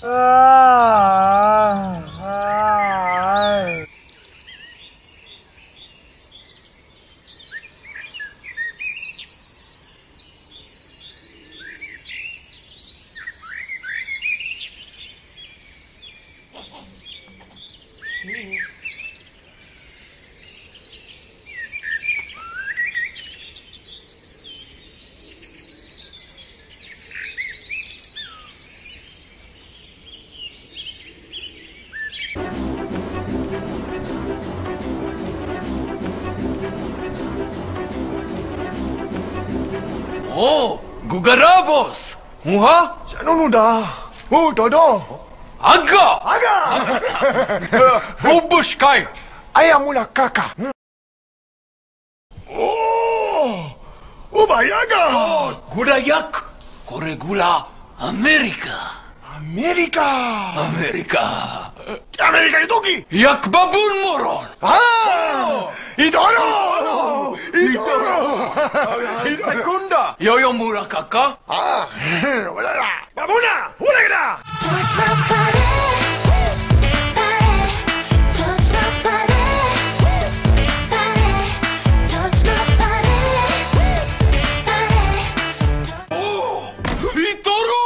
Oh, gugarabos! Muha? Ano no da? Oh, todo. Aga! Aga! Bubush kay! Ayam mula kaka. Oh! Ubayaga! Gulayak! Koregula Amerika! Amerika! Amerika! Amerika itu ki? Yak babun moron! Ah! Idoro! Idoro! Sekunda! Yoyo mura kaka? Ah! Wala na! Babuna! Wala ka na! Touch my body, body, touch my body, body, touch my body, body. Oh! Itoro!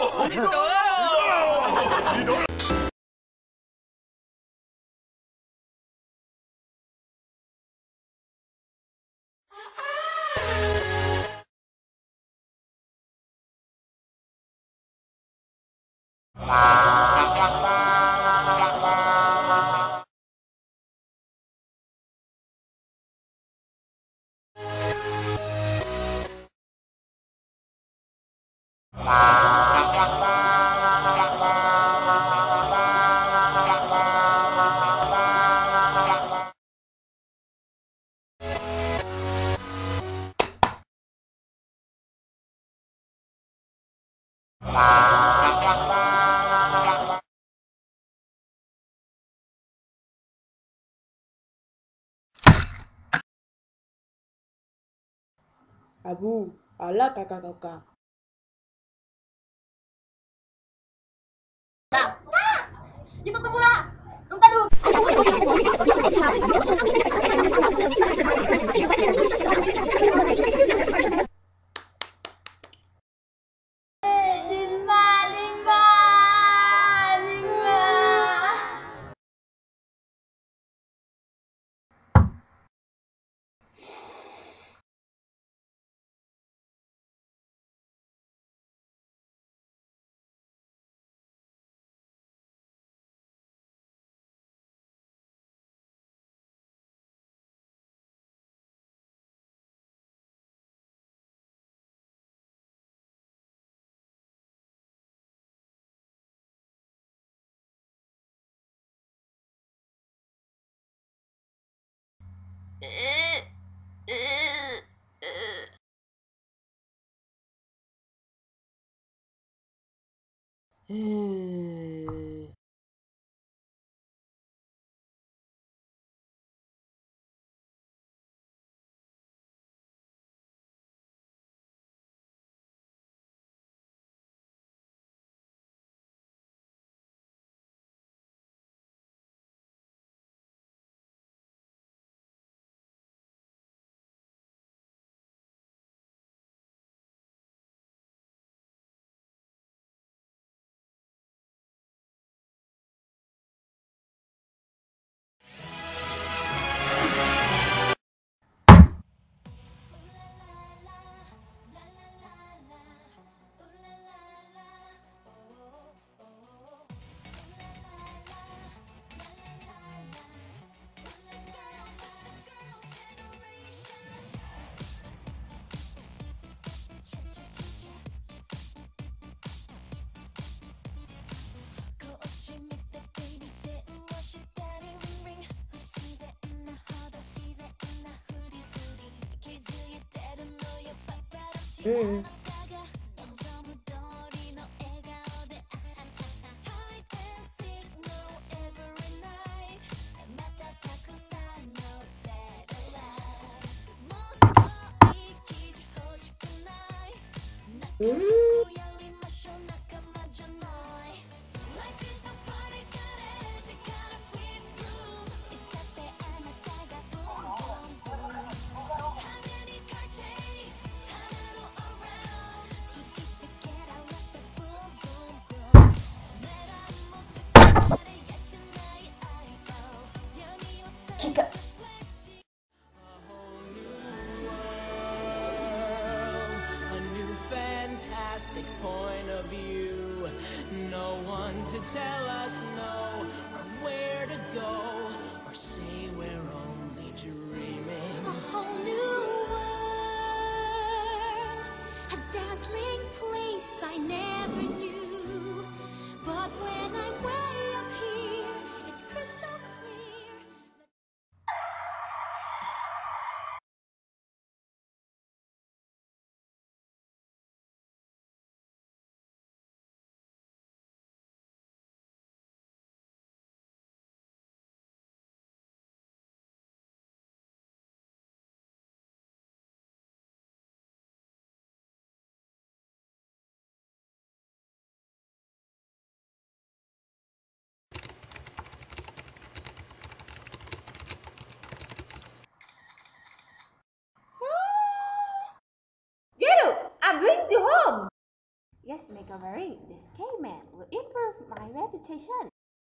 Abu, ala kakak-kakak. Dito ko mula! Ang tanong! Kick it. A new fantastic point of view. No one to tell us no, or where to go, or say we're only dreaming. A whole new world, a dazzling place I never knew. But when I'm way up here, it's crystal clear. Get up! I'm bringing you home. Yes, make a worry. This caveman will improve my reputation.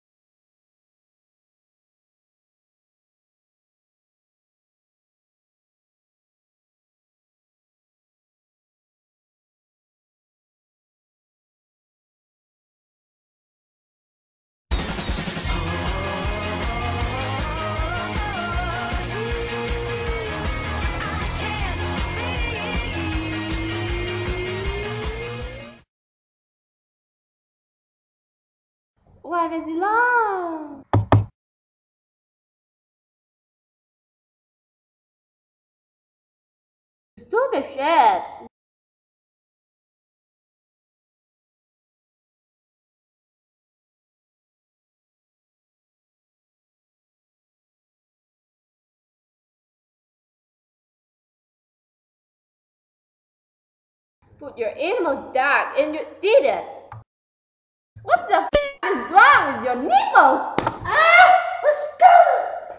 Where is he long? Stupid shit! Put your animals down, and you did it. What the f is wrong with your nipples? Ah! Let's go!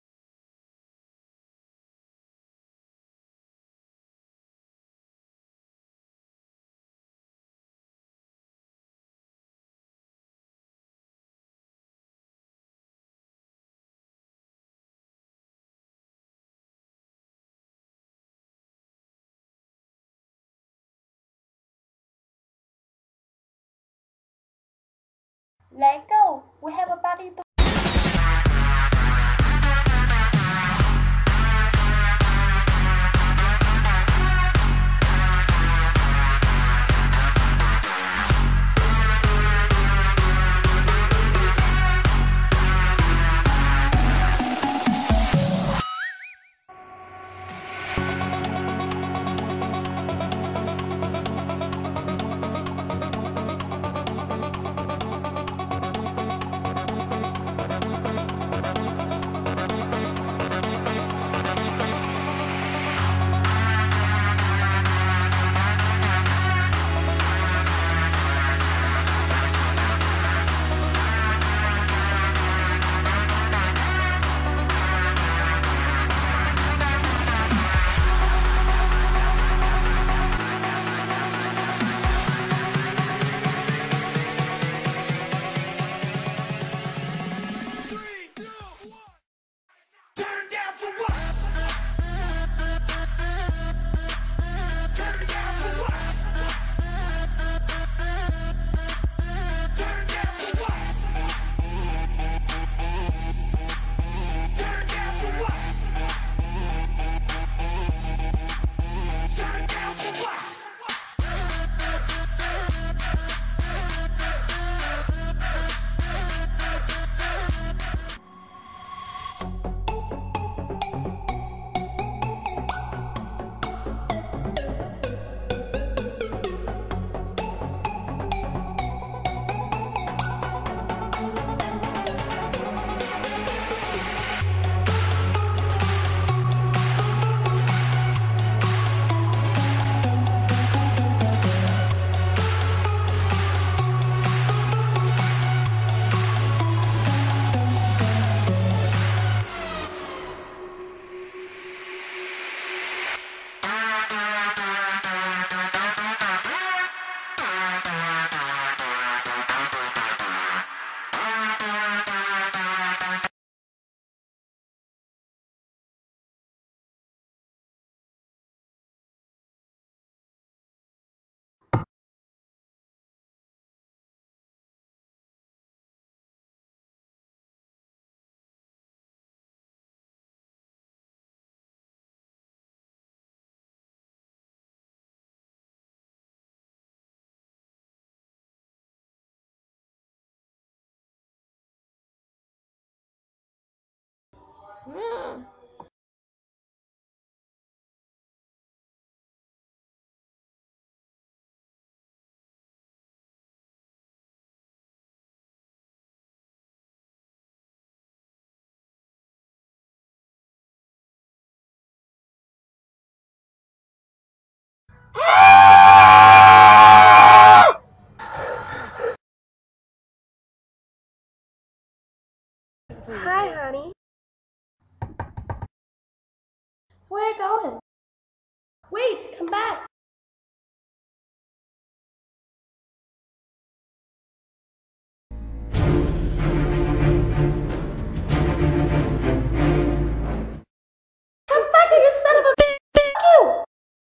Let go. We have a party to Hi, honey. Where are you going? Wait, come back. Come back, you son of a bitch! You!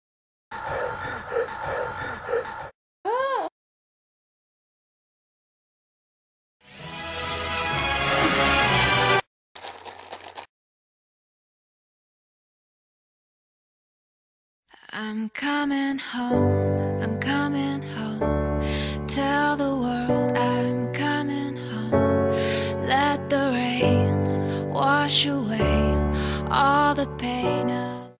I'm coming home, I'm coming home. Tell the world I'm coming home. Let the rain wash away all the pain of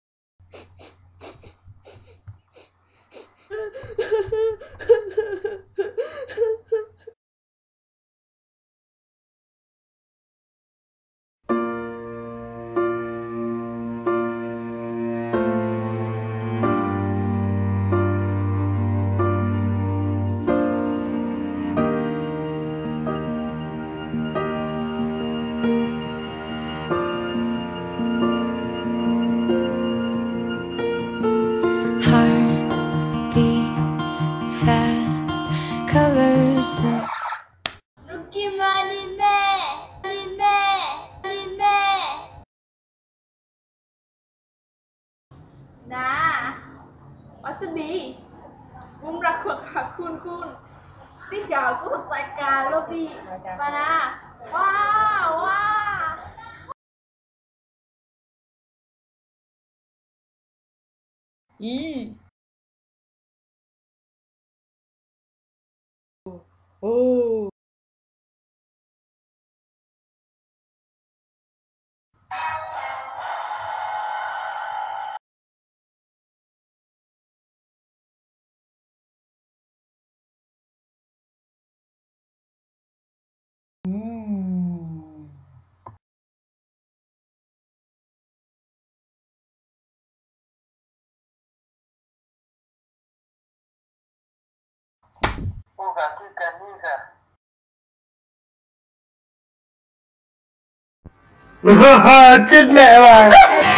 heart beats fast, colors of Ruki Manime! Anime! Nà, wasabi. Bún rạc khuộc hạc khun khun. Xin chào của sài cà lobby. Và nà. Wow, wow. Ý. Oh. Chết mẹ mày.